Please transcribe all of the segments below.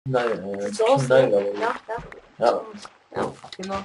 Sieht so aus, ne? Ja, ja. Ja. Ja, genau.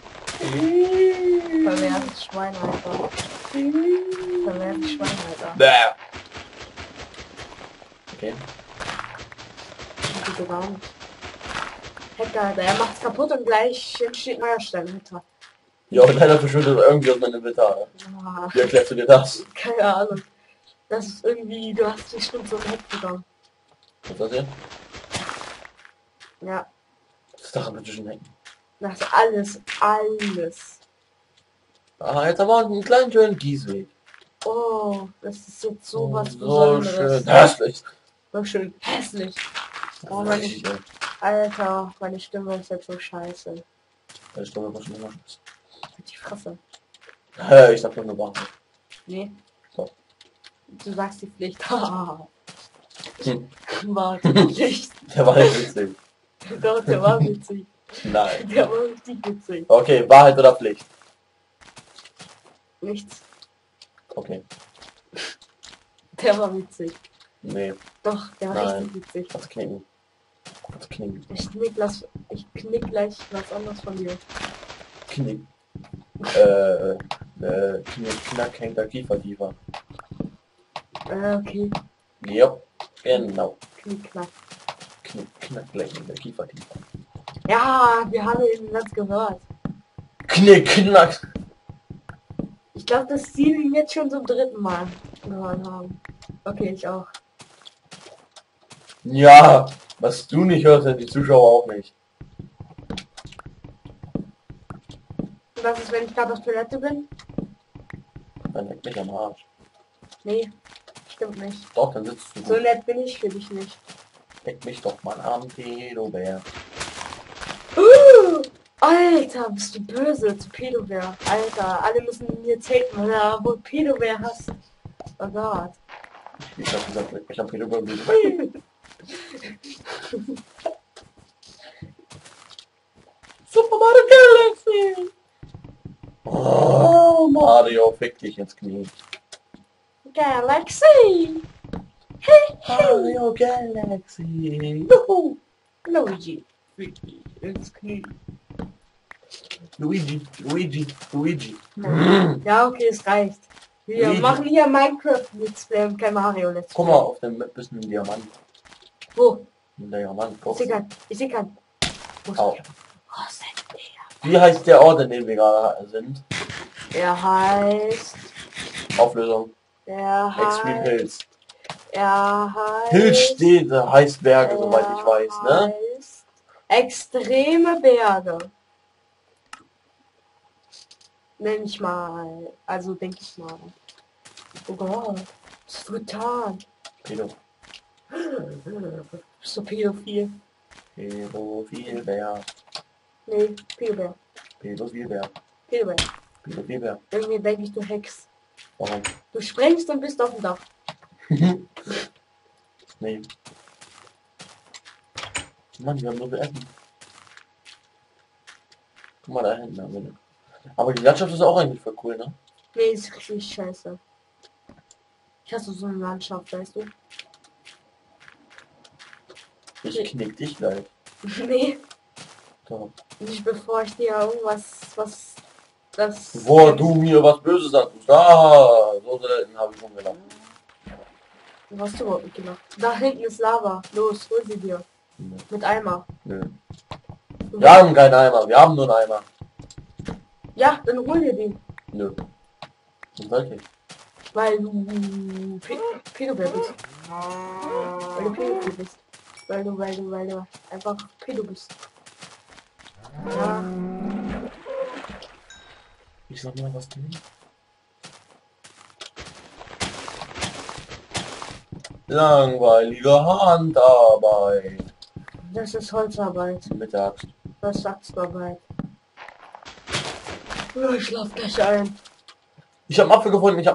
Verwehrtes Schwein, Alter. Verwehrtes Schwein, Alter. Bäh. Okay. Das geht gar nicht. Hacker, Alter, er macht's kaputt und gleich entsteht neuer Stein hinter. Ja, und einer verschwindet irgendwie aus meinem Inventar. Ah, Wie erklärst du dir das? keine Ahnung. Das ist irgendwie, du hast dich schon so ein Hack bekommen. Was ist das hier? Ja, Das ist doch ein bisschen Hacken. das ist alles. Ah, jetzt haben wir einen kleinen schönen Kiesweg. Oh, das ist jetzt so was So Besonderes. schön hässlich. So schön hässlich. Oh, Das ist richtig, ey. Alter, meine Stimme ist jetzt so scheiße. Das ist doch immer schon immer. Mit die Fresse. Ich sag doch nur Wahrheit. Nee. So. Du sagst die Pflicht. Hm. War die Pflicht. Der war nicht witzig. Doch, der war witzig. Nein. Der war richtig witzig. Okay, Wahrheit oder Pflicht? Nichts. Okay. Der war witzig. Nee. Doch, der war Nein. richtig witzig. Was knicken? Was knicken? Ich knick gleich was anderes von dir. Knick. Knick, knack, hängt der Kiefer tiefer. Okay. Ja, genau. Knick, knack. Knick, knack, gleich hängt der Kiefer tiefer. Ja, wir haben den Satz gehört. Knick, knack. Ich glaube, dass sie ihn jetzt schon zum 3. Mal gehört haben. Okay, ich auch. Ja, was du nicht hörst, die Zuschauer auch nicht. Und was ist, wenn ich gerade auf Toilette bin? Dann leck mich am Arsch. Nee, stimmt nicht. Doch, dann sitzt du So gut. nett bin ich für dich nicht. Leck mich doch mal am Pedobär. Alter, bist du böse zu Pedobär. Alter, alle müssen mir haten, weil er wohl Pedobär hast. Oh Gott. Ich hab gesagt, leck mich am Pedobär. Super Mario Galaxy! Oh, Mario, fick dich ins Knie. Galaxy! Mario Galaxy! Juhu! Luigi. Ins Knie. Luigi. Ja, okay, es reicht. Wir Luigi. machen hier Minecraft Let's Play und kein Mario Let's Guck Play. mal, auf dem Map ist ein Diamant. Wo? Ein Diamant. Ich seh keinen. Ich seh keinen. Wo ist Au. der? Oh, ist der? Wie heißt der Ort, in dem wir gerade sind? Er heißt... Auflösung. Er Extreme heißt... Hills. Er heißt... Hillstädte heißt Berge, soweit ich weiß, ne? Heißt extreme Berge. Nenn ich mal. Also denke ich mal. Oh Gott. Was ist getan? Pedo. Bist du pädophil? Pädophilbär. Nee, Pädobär. Pädophilbär. Pädobär. Pädophilbär. Irgendwie denke ich, du Hex. Warum? Du sprengst und bist auf dem Dach. Nee. Mann, wir haben so viel Essen. Guck mal da hinten. Aber die Landschaft ist auch eigentlich voll cool, ne? Nee, ist richtig scheiße. Ich hasse so eine Landschaft, weißt du? Ich knick dich gleich. Nee, So. nicht bevor ich dir irgendwas, was das... Bevor du mir was Böses sagst. Ah, so selten habe ich schon gedacht. Was hast du überhaupt nicht gemacht? Da hinten ist Lava. Los, hol sie dir. Nö. Mit Eimer. Nö. Wir haben keinen Eimer, wir haben nur einen Eimer. Ja, dann hol dir die. Nö. Das weiß ich. Weil du Pädobär bist. Weil du Pädophil bist. Weil du einfach Pädo bist. Ja. Ich sag mal was denn? Langweilige Handarbeit. Das ist Holzarbeit. Mittags. Das ist Axtarbeit. Ich schlaf gleich ein. Ich hab einen Apfel gefunden, ich hab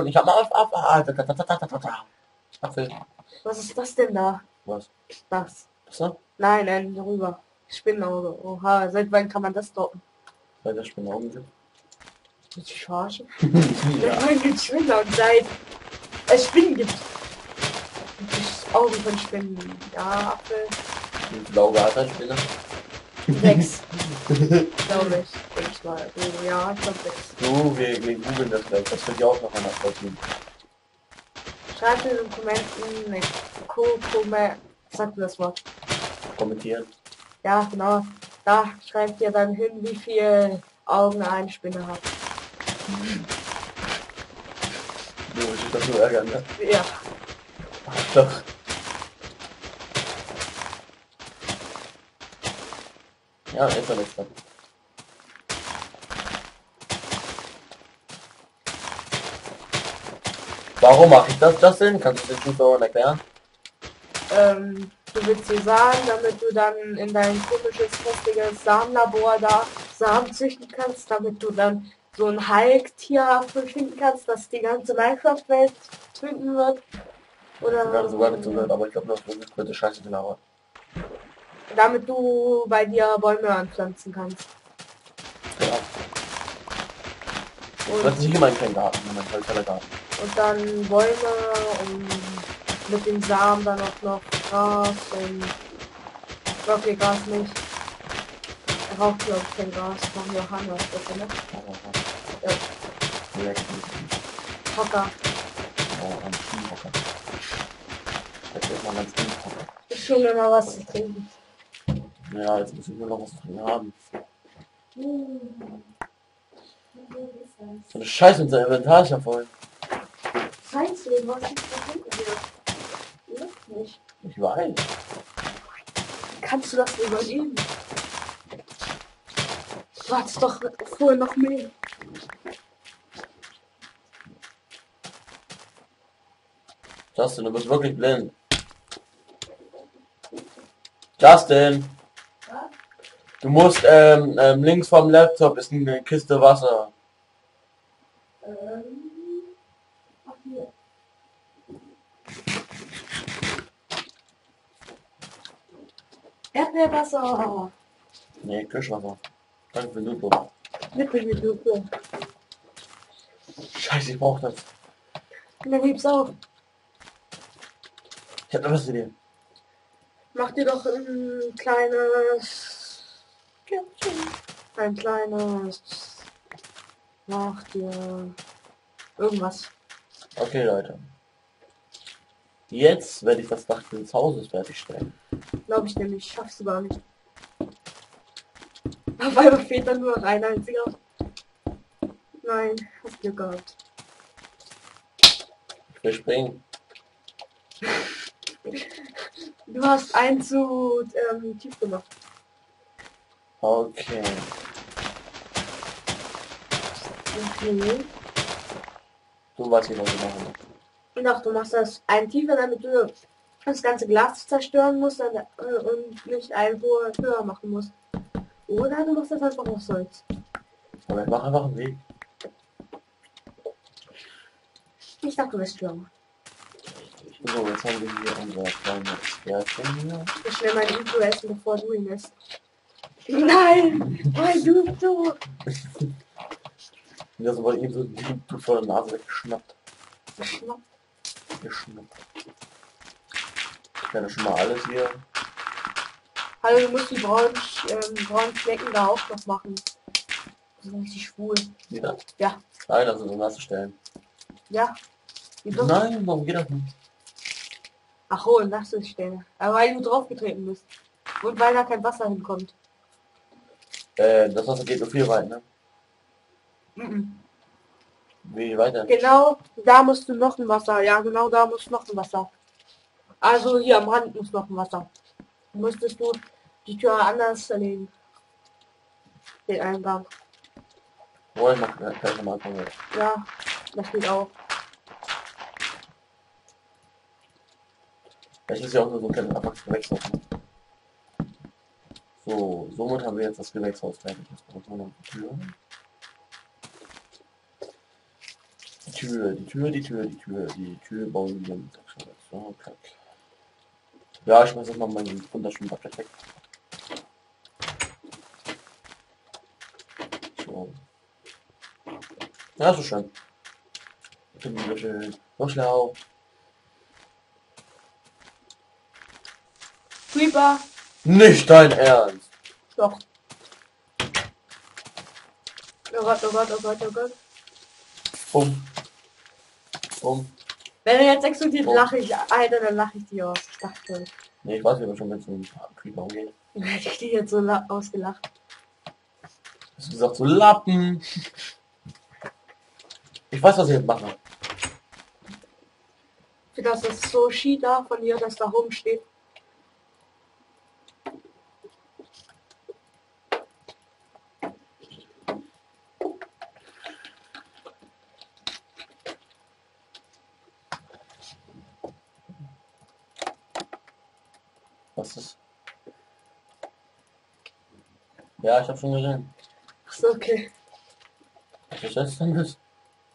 Apfel. Was ist das denn da? Was? Das. Was da? Nein, darüber. Spinnenauge. Oha, seit wann kann man das droppen? Weil der Spinnaugen sind. Willst du verarschen? Ja. Seit wann gibt's Spinner und seit es Spinnen gibt? Augen von Spinnen. Ja, Apfel. Wie viele Augen hat ein Spinner? 6, glaube ich. Denk ich mal. Ja, ich glaube 6. So, wir googeln das gleich. Das wird ja auch noch einmal vorziehen. Schreibt in den Kommenten, ne, sagt mir das Wort. Kommentieren. Ja, genau. Da schreibt ihr dann hin, wie viel Augen eine Spinne hat. Du willst dich doch nur ärgern, ne? Ja. Ach, doch. Ja, jetzt am letzten. Warum mache ich das, Justin? Kannst du den Zuschauern erklären? Du willst sie sagen, damit du dann in dein komisches, hässliches Samenlabor da Samen züchten kannst, damit du dann so ein Heiltier finden kannst, das die ganze Minecraft-Welt töten wird. Oder Sogar sogar nicht so, aber ich glaube noch, das könnte scheiße gelabert. damit du bei dir Bäume anpflanzen kannst. Ja. Und, Das ist nicht in meinem kleinen Garten, in meinem kleinen Garten. und dann Bäume und mit den Samen dann auch noch Gras und okay, Gras nicht. Er raucht glaube ich kein Gras, machen Johanna bitte, ne? Ja. Hocker. Oh, ein Schienhocker. Jetzt ist mal ganz Hocker. Ich schon immer was zu trinken. Ja, jetzt müssen wir noch was drin haben. So eine Scheiße, unser Inventar ist ja voll. Scheiße, was ist da hinten hier? Ja, nicht. Ich weiß. Kannst du das überleben? Du hattest doch vorher noch mehr. Justin, du bist wirklich blind. Justin! Du musst, links vom Laptop ist eine Kiste Wasser. Ach hier. Erdbeerwasser. Nee, Kirschwasser. Danke für den Duplo. Mit Lupe. Scheiße, ich brauch das. Und dann heb's auf. Ich hab noch was für dir. Mach dir doch ein kleines Käppchen. Ein kleines. Mach dir irgendwas. Okay, Leute. Jetzt werde ich das Dach des Hauses fertigstellen. Glaube ich nämlich. Schaffst du gar nicht. Auf einmal fehlt dann nur noch ein einziger. Nein, hast Glück gehabt. Ich will springen. Du hast einen zu tief gemacht. Okay. Okay. Du weißt nicht, was ich machen. Ich dachte, du machst das ein tiefer, damit du das ganze Glas zerstören musst und nicht ein hoher höher machen musst. Oder du machst das einfach aus Holz. Aber ich mache einfach einen Weg. Ich dachte, du bist stürmer. So, jetzt haben wir hier unser kleines Gärtchen hier. Ich schnell mein Intro essen, bevor du ihn isst. Nein! Weil du! Und das war eben so die vor der Nase weggeschnappt. Geschnappt. Geschnappt. Ich werde schon mal alles hier. Hallo, du musst die braunen Flecken da auch noch machen. Die sind richtig schwul. Wieder? Ja. Nein, das sind so nasse Stellen. Ja. Die doch. Nein, warum geht das nicht? Ach, hohe nasse Stelle. Aber weil du draufgetreten bist. Und weil da kein Wasser hinkommt. Das Wasser geht nur viel weit, ne? Mhm. Wie weiter? Genau, da musst du noch ein Wasser. Ja, genau da muss noch ein Wasser. Also hier am Rand muss noch ein Wasser. Müsstest du die Tür anders verlegen. Den Eingang. Wollen wir kann ich mal anfangen. Ja, das geht auch. Vielleicht ist ja auch nur so ein kleines Gewächshaus. Ne? So, somit haben wir jetzt das Gewächshaus fertig. Jetzt brauchen wir noch die Tür. Die Tür bauen wir mit. So, klack. Ja, ich schmeiß jetzt mal meinen wunderschönen Bucket weg. So. Ja, so schön. Wunderschön. So schlau. Creeper. Nicht dein Ernst. Doch. Oh Gott, oh Gott, oh Gott, oh Gott. Bumm. Bumm. Wenn er jetzt explodiert, Oh. lache ich, Alter, dann lache ich die aus. Ich dachte, Nee, ich weiß nicht, ob schon mit so einem Creeper umgeht. dann hätte ich die jetzt so ausgelacht. Hast du gesagt, so Lappen. Ich weiß, was ich jetzt mache. Für das ist so Cheater von dir, dass da rumsteht. Was ist? Ja, ich habe schon gesehen. Achso, okay. Was ist das denn? Das?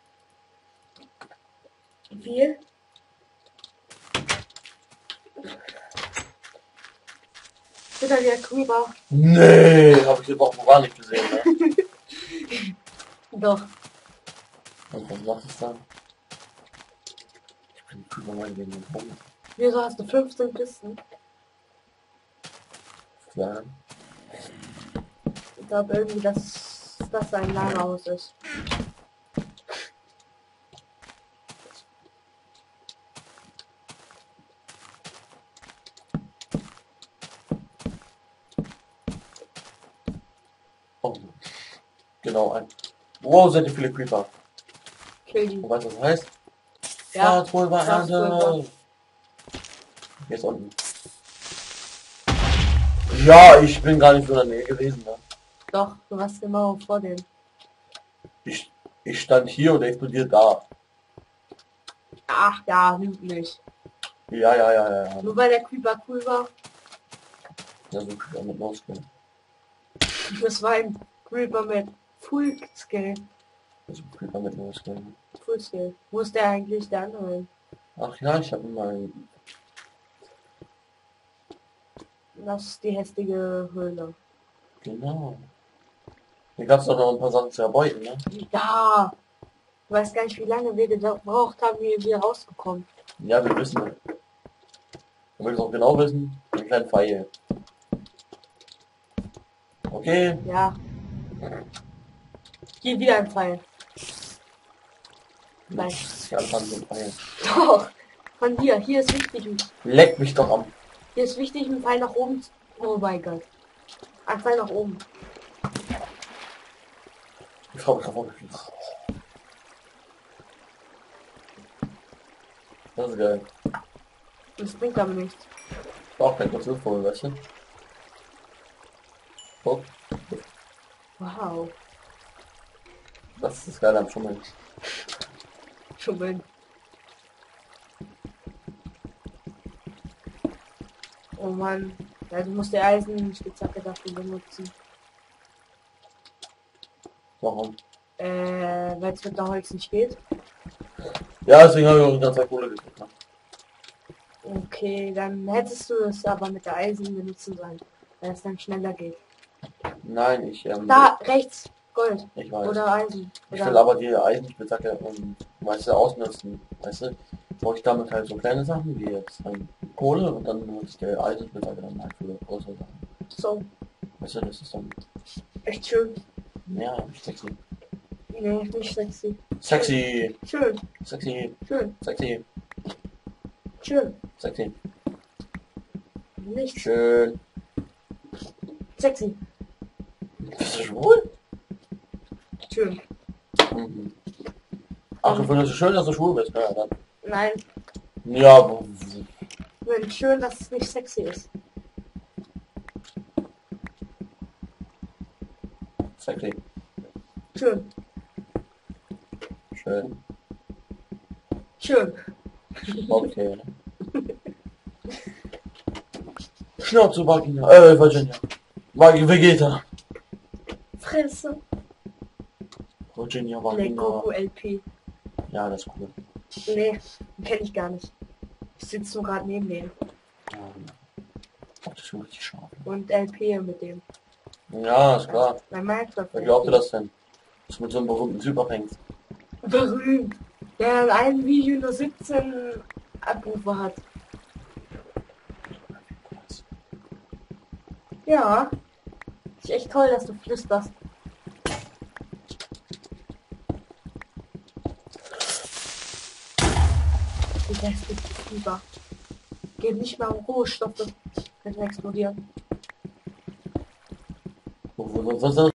Wie? Wieder der Creeper. Nee, habe ich jetzt auch gar nicht gesehen. Ne? Doch. Und was macht es dann? Ich bin Creeper mal gegen den Punkt. Wieso hast du 15 Kisten? Ja. Ich glaube irgendwie, dass das ein Lagerhaus ist. Oh. Genau, ein. Wow, sind die viele Creeper. Kill die. Und weißt du, was das heißt? Ja. Schwarzpulver Schwarzpulver. Ernte. Hier ist unten. Ja, ich bin gar nicht so in der Nähe gewesen. Ne? Doch, du warst genau vor dem. Ich stand hier und explodiert da. Ach ja, lügt nicht. Ja. Nur weil der Creeper cool war. Ja, so Creeper mit No-Skill. Das war ein Creeper mit Full Skill. Also Creeper mit No-Skill. Full Skill. Wo ist der eigentlich, der andere? Ach ja, ich habe mal. Das ist die hässliche Höhle. Genau. Hier gab es doch noch ein paar Sachen zu erbeuten, ne? Ja. Ich weiß gar nicht, wie lange wir gebraucht haben, wie wir rausgekommen. Ja, wir wissen. Und wenn wir es auch genau wissen, einen kleinen Pfeil. Okay. Ja. Hier wieder ein Pfeil. Nein. Ich anfange mit dem Pfeil. Doch. Von hier. Hier ist wichtig. Leck mich doch am. Hier ist wichtig, ein Pfeil nach oben. Oh mein Gott. Ein Pfeil nach oben. Ich frage mich davon. Das ist geil. Das bringt aber nichts. Auch kein Konzertvogel, weißt du? Guck, Wow. das ist das Geile am Schummeln. Schummeln. Oh Mann. Ja, du musst die Eisenspitzhacke dafür benutzen. Warum? Weil es mit der Holz nicht geht. Ja, deswegen habe ich auch die ganze Zeit Kohle gekriegt. Ne? Okay, dann hättest du es aber mit der Eisen benutzen sollen. Weil es dann schneller geht. Nein, ich Da, rechts. Gold. ich weiß. Oder Eisen. Ich Oder will aber die Eisenspitzhacke weißt du, ausnutzen. Weißt du, brauche ich damit halt so kleine Sachen wie jetzt Kohle und dann benutze ich die Eisenspitzhacke dann halt für größere Sachen. so. Weißt du, das ist dann Echt schön. ja nicht sexy. Nee, nicht sexy. Sexy, Schön. sexy, Schön. sexy, Schön. sexy, Nicht schön. sexy. Bist du schwul? Schön. Mhm. Ach, du findest es schön, dass du schwul bist? Ja, dann. Nein. Ja, Wenn schön, dass es nicht sexy ist. sexy. Schön. Schön. Schön. Okay. Schnauze, Vagina. Virginia. Vegeta. Fresse. Virginia, Nee, Vagina. Goku LP. Ja, das ist cool. Nee, kenne ich gar nicht. Ich sitze nur gerade neben dem. Das ist schon richtig scharf. Und LP mit dem. Ja, ist klar. Bei Minecraft. Wer glaubt ihr das denn? Dass du mit so einem berühmten Typ abhängst? Berühmt. Der in einem Video nur 17 Abrufe hat. Ja. Ist echt toll, dass du flüsterst. Die Reste über. Geht nicht mal um Rohstoffe. Können explodieren. Was